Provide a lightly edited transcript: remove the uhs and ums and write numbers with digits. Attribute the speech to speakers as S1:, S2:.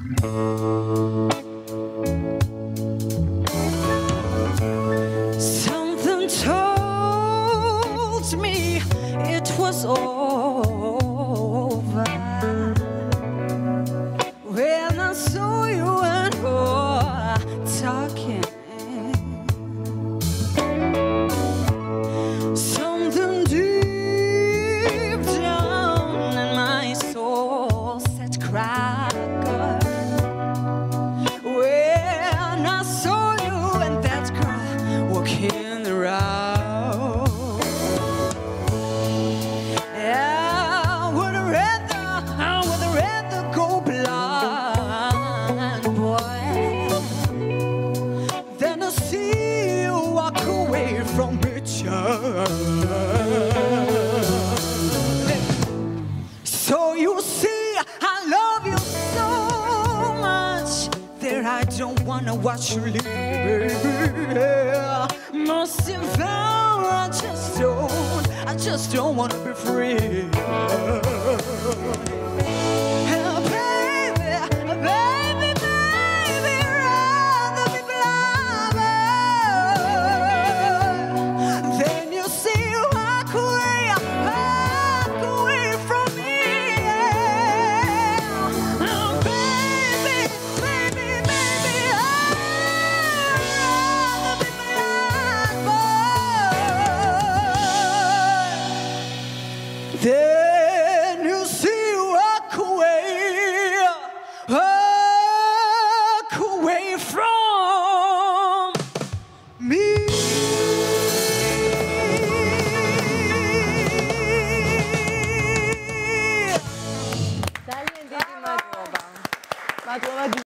S1: Something told me it was over when I saw you and her talking. Something deep down in my soul said cracker when I saw you and that girl walking around. I would rather go blind, boy, than to see you walk away from picture. So you see, I love you so much that I don't wanna watch you leave, baby. Most of all, I just don't wanna be free. Baby, baby, baby, rather be blind. Then you see you walk away from me. Oh, baby, baby, baby, I'd rather be blind, boy. Then you see you walk away from me.
S2: ძალიან დიდი მადლობა.